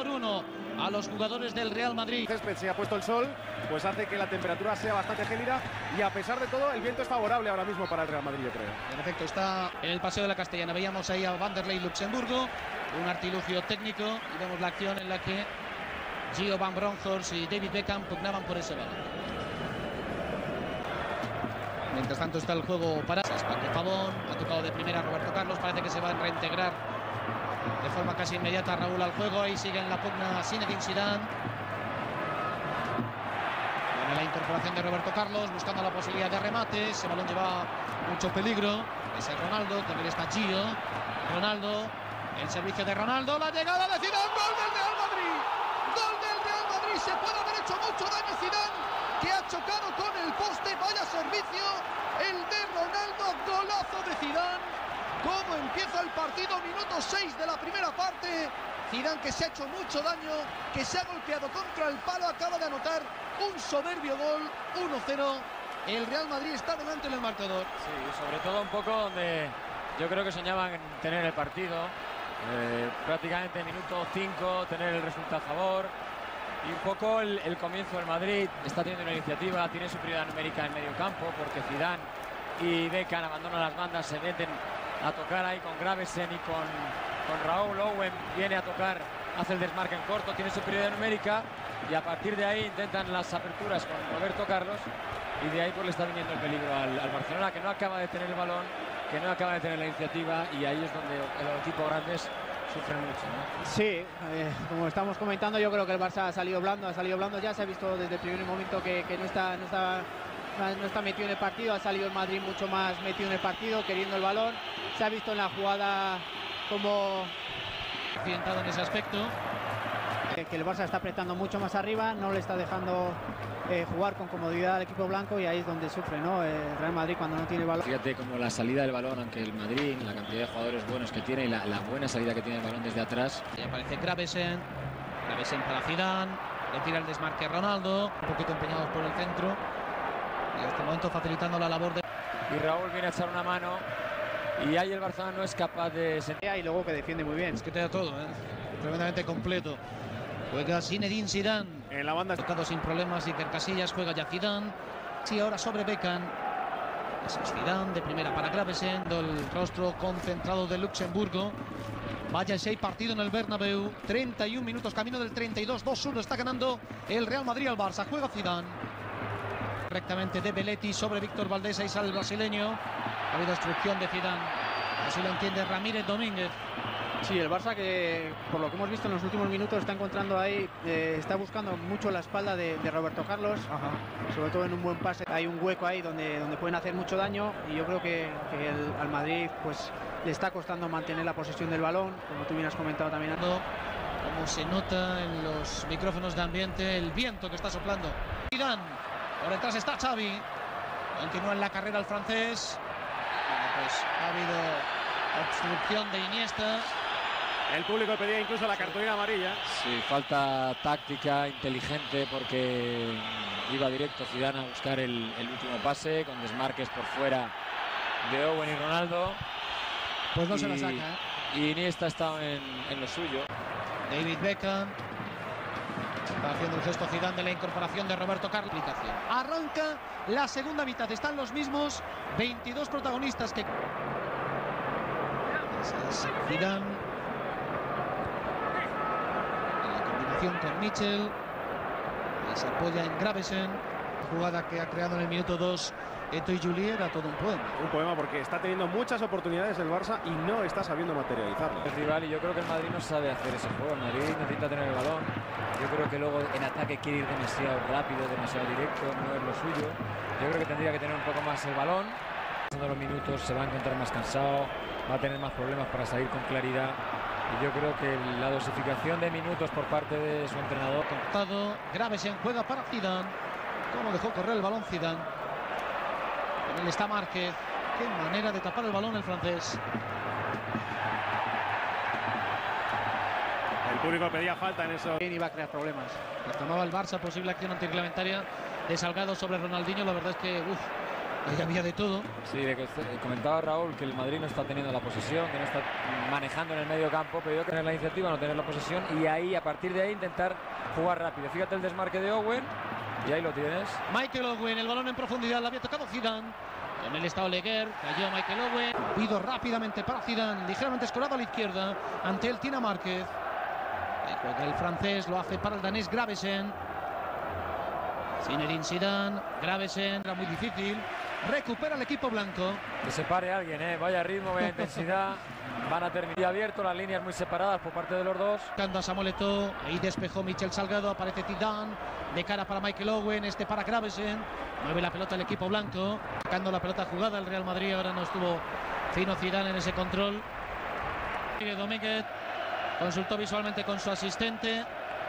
1 a los jugadores del Real Madrid. El césped se ha puesto el sol, pues hace que la temperatura sea bastante gélida y a pesar de todo el viento es favorable ahora mismo para el Real Madrid, yo creo. En efecto, está en el Paseo de la Castellana. Veíamos ahí a Vanderlei Luxemburgo, un artilugio técnico, y vemos la acción en la que Gio Van Bronckhorst y David Beckham pugnaban por ese balón. Mientras tanto está el juego para Paco Pavón, ha tocado de primera Roberto Carlos, parece que se va a reintegrar de forma casi inmediata Raúl al juego. Ahí sigue en la pugna Zinedine Zidane. Viene la incorporación de Roberto Carlos, buscando la posibilidad de remate. Ese balón lleva mucho peligro. Ese es Ronaldo, también está Gio. Ronaldo, el servicio de Ronaldo, la llegada de Zidane, gol del Real Madrid. Gol del Real Madrid, se puede haber hecho mucho daño Zidane, que ha chocado con el poste. Vaya servicio el de Ronaldo, golazo de Zidane. Cómo empieza el partido, minuto 6 de la primera parte. Zidane, que se ha hecho mucho daño, que se ha golpeado contra el palo, acaba de anotar un soberbio gol, 1-0. El Real Madrid está delante en el marcador. Sí, sobre todo un poco donde yo creo que soñaban en tener el partido. Prácticamente minuto 5, tener el resultado a favor. Y un poco el comienzo del Madrid está teniendo una iniciativa, tiene superioridad numérica en medio campo, porque Zidane y Beckham abandonan las bandas, se meten a tocar ahí con Gravesen y con Raúl. Owen viene a tocar, hace el desmarque en corto, tiene superioridad numérica y a partir de ahí intentan las aperturas con Roberto Carlos y de ahí pues le está viniendo el peligro al Barcelona, que no acaba de tener el balón, que no acaba de tener la iniciativa, y ahí es donde los equipos grandes sufren mucho, ¿no? Sí, como estamos comentando, yo creo que el Barça ha salido blando, ya se ha visto desde el primer momento que no está metido en el partido. Ha salido el Madrid mucho más metido en el partido, queriendo el balón. Se ha visto en la jugada como accidentado en ese aspecto, que el Barça está apretando mucho más arriba, no le está dejando jugar con comodidad al equipo blanco, y ahí es donde sufre, ¿no? El Real Madrid cuando no tiene el balón. Fíjate como la salida del balón, aunque el Madrid, la cantidad de jugadores buenos que tiene y la buena salida que tiene el balón desde atrás. Y aparece Gravesen para Zidane, le tira el desmarque Ronaldo, un poquito empeñados por el centro. En este momento facilitando la labor de... Y Raúl viene a echar una mano y ahí el Barcelona no es capaz de... Y luego que defiende muy bien. Es que te da todo, tremendamente completo. Juega Zinedine Zidane. En la banda... Tocado sin problemas Iker Casillas, juega ya Zidane. Sí, ahora sobre Beckham. Ese es Zidane, de primera para Gravesen. El rostro concentrado de Luxemburgo. Vaya si hay partido en el Bernabéu. 31 minutos, camino del 32. 2-1 está ganando el Real Madrid al Barça. Juega Zidane. Correctamente de Belletti sobre Víctor Valdés, ahí sale el brasileño. Ha habido instrucción de Zidane, así lo entiende Ramírez Domínguez. Sí, el Barça, que por lo que hemos visto en los últimos minutos está encontrando ahí, está buscando mucho la espalda de Roberto Carlos. Ajá. Sobre todo en un buen pase, hay un hueco ahí donde pueden hacer mucho daño, y yo creo que al Madrid pues le está costando mantener la posesión del balón, como tú bien has comentado también. Como se nota en los micrófonos de ambiente el viento que está soplando. Zidane. Por detrás está Xavi. Continúa en la carrera el francés. Bueno, pues ha habido obstrucción de Iniesta. El público pedía incluso la cartulina amarilla. Sí, falta táctica inteligente, porque iba directo Zidane a buscar el último pase con desmarques por fuera de Owen y Ronaldo. Pues no se la saca. Y Iniesta está en lo suyo. David Beckham. Está haciendo el gesto Zidane de la incorporación de Roberto Carlos. Arranca la segunda mitad. Están los mismos 22 protagonistas que... Ese es Zidane. En la combinación con Mitchell. Y se apoya en Gravesen. Jugada que ha creado en el minuto 2 Eto y Juli, era todo un poema. Un poema, porque está teniendo muchas oportunidades el Barça y no está sabiendo materializarlas. El rival, y yo creo que el Madrid no sabe hacer ese juego. El Madrid necesita tener el balón. Yo creo que luego en ataque quiere ir demasiado rápido, demasiado directo, no es lo suyo. Yo creo que tendría que tener un poco más el balón. Pasando los minutos se va a encontrar más cansado, va a tener más problemas para salir con claridad. Y yo creo que la dosificación de minutos por parte de su entrenador... Cortado, Gravesen juega para Zidane. ¿Cómo dejó correr el balón Zidane? Con él está Márquez. Qué manera de tapar el balón el francés. El público pedía falta en eso. Iba a crear problemas. Tomaba el Barça, posible acción antirreglamentaria de Salgado sobre Ronaldinho. La verdad es que Ahí había de todo. Sí, de que comentaba Raúl que el Madrid no está teniendo la posesión, que no está manejando en el medio campo, pero yo tener la iniciativa, no tener la posesión y ahí, a partir de ahí, intentar jugar rápido. Fíjate el desmarque de Owen y ahí lo tienes. Michael Owen, el balón en profundidad, la había tocado Zidane. Con él está Oleguer, cayó Michael Owen. Pido rápidamente para Zidane, ligeramente escorado a la izquierda, ante él Tina Márquez. Juega el francés, lo hace para el danés Gravesen. Zinedine Zidane, Gravesen, era muy difícil. Recupera el equipo blanco. Que se pare alguien, vaya ritmo, vaya intensidad. Van a terminar abierto, las líneas muy separadas por parte de los dos. Canda Samuel Eto'o, ahí despejó Michel Salgado, aparece Zidane, de cara para Michael Owen, este para Gravesen. Mueve la pelota el equipo blanco, sacando la pelota jugada el Real Madrid, ahora no estuvo fino Zidane en ese control. Domínguez consultó visualmente con su asistente.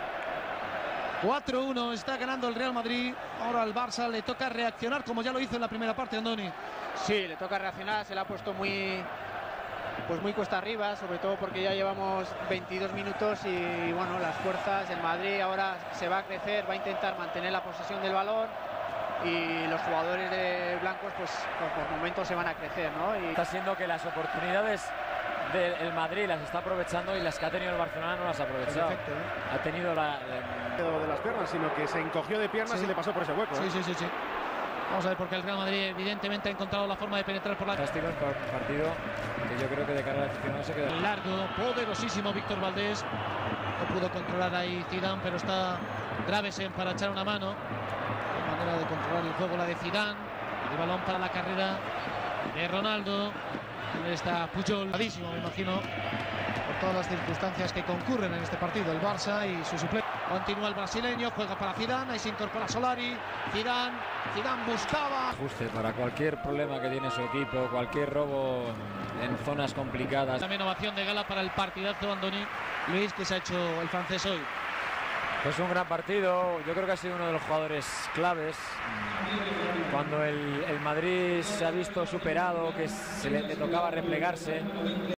4-1, está ganando el Real Madrid. Ahora al Barça le toca reaccionar como ya lo hizo en la primera parte, Andoni. Sí, le toca reaccionar, se le ha puesto muy cuesta arriba, sobre todo porque ya llevamos 22 minutos y bueno, las fuerzas, el Madrid ahora se va a crecer, va a intentar mantener la posesión del balón y los jugadores de blancos pues por momentos se van a crecer, ¿no? Y está siendo que las oportunidades del Madrid las está aprovechando y las que ha tenido el Barcelona no las ha aprovechado. Perfecto, Ha tenido de las piernas, sino que se encogió de piernas y le pasó por ese hueco. Sí. Vamos a ver, porque el Real Madrid evidentemente ha encontrado la forma de penetrar por la... Fantástico el partido, que yo creo que de cara al aficionado se queda. Largo, poderosísimo Víctor Valdés. No pudo controlar ahí Zidane, pero está Gravesen para echar una mano. La manera de controlar el juego, la de Zidane. El balón para la carrera de Ronaldo. Está Puyol, me imagino, por todas las circunstancias que concurren en este partido. El Barça y su suplente. Continúa el brasileño, juega para Zidane, ahí se incorpora Solari. Zidane buscaba. Ajuste para cualquier problema que tiene su equipo, cualquier robo en zonas complicadas. También ovación de gala para el partidazo, Andoni. Luis, que se ha hecho el francés hoy. Pues un gran partido, yo creo que ha sido uno de los jugadores claves. Cuando el Madrid se ha visto superado, que le tocaba replegarse.